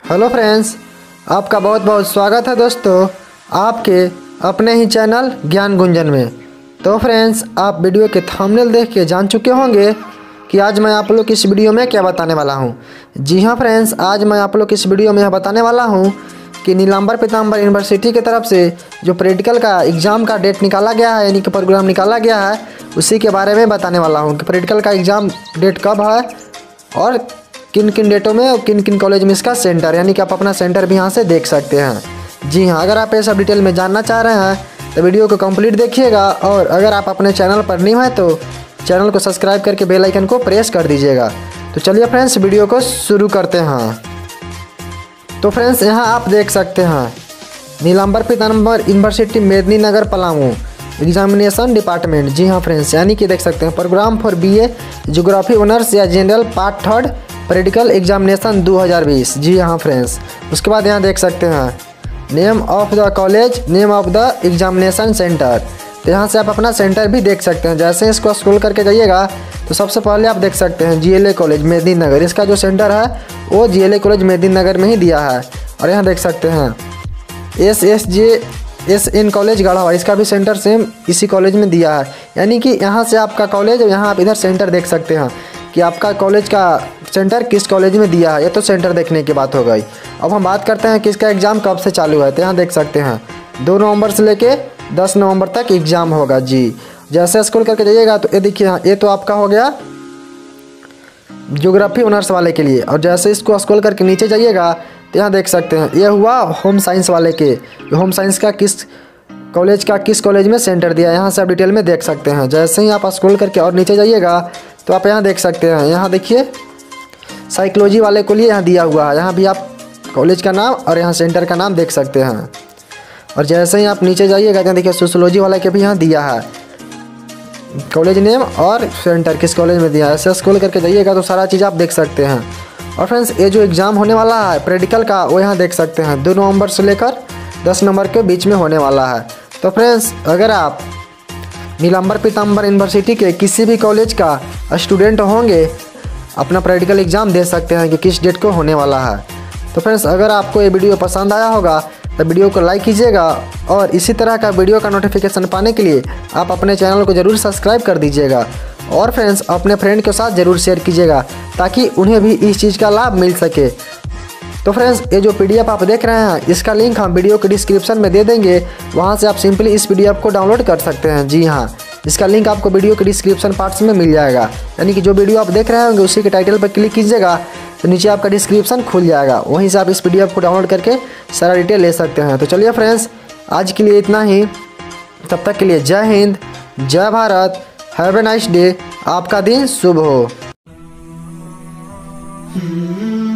Hello friends, आपका बहुत बहुत स्वागत है दोस्तों आपके अपने ही चैनल ज्ञान गुंजन में। तो फ्रेंड्स, आप वीडियो के थंबनेल देख के जान चुके होंगे कि आज मैं आप लोग इस वीडियो में क्या बताने वाला हूं। जी हां फ्रेंड्स, आज मैं आप लोग इस वीडियो में यह बताने वाला हूं कि नीलांबर पीताम्बर यूनिवर्सिटी की तरफ से जो प्रैक्टिकल का एग्ज़ाम का डेट निकाला गया है, यानी कि प्रोग्राम निकाला गया है, उसी के बारे में बताने वाला हूँ कि प्रैक्टिकल का एग्ज़ाम डेट कब है और किन किन डेटों में और किन किन कॉलेज में इसका सेंटर, यानी कि आप अपना सेंटर भी यहाँ से देख सकते हैं। जी हाँ, अगर आप ये सब डिटेल में जानना चाह रहे हैं तो वीडियो को कंप्लीट देखिएगा, और अगर आप अपने चैनल पर न्यू हैं तो चैनल को सब्सक्राइब करके बेल आइकन को प्रेस कर दीजिएगा। तो चलिए फ्रेंड्स, वीडियो को शुरू करते हैं। तो फ्रेंड्स, यहाँ आप देख सकते हैं Nilamber Pitamber university Medininagar Palamu examination department. जी हाँ फ्रेंड्स, यानी कि देख सकते हैं programme for BA geography honours या जनरल पार्ट 3 प्रैक्टिकल एग्जामिनेशन 2020। जी हाँ फ्रेंड्स, उसके बाद यहाँ देख सकते हैं name of the college, name of the examination centre. तो यहाँ से आप अपना सेंटर भी देख सकते हैं। जैसे इसको स्क्रॉल करके जाइएगा तो सबसे पहले आप देख सकते हैं GLA कॉलेज मेदिनीनगर, इसका जो सेंटर है वो GLA कॉलेज मेदिनीनगर में ही दिया है। और यहाँ देख सकते हैं SSJSN कॉलेज गढ़वा, इसका भी सेंटर सेम इसी कॉलेज में दिया है। यानी कि यहाँ से आपका कॉलेज और यहाँ आप इधर सेंटर देख सकते हैं कि आपका कॉलेज का सेंटर किस कॉलेज में दिया है। ये तो सेंटर देखने की बात हो गई। अब हम बात करते हैं कि इसका एग्ज़ाम कब से चालू है। तो यहाँ देख सकते हैं 2 नवंबर से लेके 10 नवंबर तक एग्ज़ाम होगा। जी, जैसे स्क्रॉल करके जाइएगा तो ये देखिए, ये तो आपका हो गया ज्योग्राफी ऑनर्स वाले के लिए। और जैसे इसको स्क्रॉल करके नीचे जाइएगा तो यहाँ देख सकते हैं ये हुआ होम साइंस वाले के। होम साइंस का किस कॉलेज में सेंटर दिया है, यहाँ से आप डिटेल में देख सकते हैं। जैसे ही आप स्क्रॉल करके और नीचे जाइएगा तो आप यहाँ देख सकते हैं, यहाँ देखिए साइकोलॉजी वाले को लिए यहाँ दिया हुआ है। यहाँ भी आप कॉलेज का नाम और यहाँ सेंटर का नाम देख सकते हैं। और जैसे ही आप नीचे जाइएगा यहाँ देखिए सोशियोलॉजी वाले के भी यहाँ दिया है कॉलेज नेम और सेंटर किस कॉलेज में दिया है। ऐसे स्क्रॉल करके जाइएगा तो सारा चीज़ आप देख सकते हैं। और फ्रेंड्स, ये जो एग्ज़ाम होने वाला है प्रैक्टिकल का, वो यहाँ देख सकते हैं 2 नवंबर से लेकर 10 नवंबर के बीच में होने वाला है। तो फ्रेंड्स, अगर आप नीलांबर पीताम्बर यूनिवर्सिटी के किसी भी कॉलेज का स्टूडेंट होंगे, अपना प्रैक्टिकल एग्ज़ाम दे सकते हैं कि किस डेट को होने वाला है। तो फ्रेंड्स, अगर आपको ये वीडियो पसंद आया होगा तो वीडियो को लाइक कीजिएगा, और इसी तरह का वीडियो का नोटिफिकेशन पाने के लिए आप अपने चैनल को ज़रूर सब्सक्राइब कर दीजिएगा। और फ्रेंड्स, अपने फ्रेंड के साथ ज़रूर शेयर कीजिएगा ताकि उन्हें भी इस चीज़ का लाभ मिल सके। तो फ्रेंड्स, ये जो PDF आप देख रहे हैं इसका लिंक हम वीडियो के डिस्क्रिप्शन में दे देंगे, वहाँ से आप सिंपली इस PDF को डाउनलोड कर सकते हैं। जी हाँ, इसका लिंक आपको वीडियो के डिस्क्रिप्शन पार्ट्स में मिल जाएगा। यानी कि जो वीडियो आप देख रहे होंगे उसी के टाइटल पर क्लिक कीजिएगा तो नीचे आपका डिस्क्रिप्शन खुल जाएगा, वहीं से आप इस PDF को डाउनलोड करके सारा डिटेल ले सकते हैं। तो चलिए फ्रेंड्स, आज के लिए इतना ही। तब तक के लिए जय हिंद, जय Bharat, have a nice day, आपका दिन शुभ हो।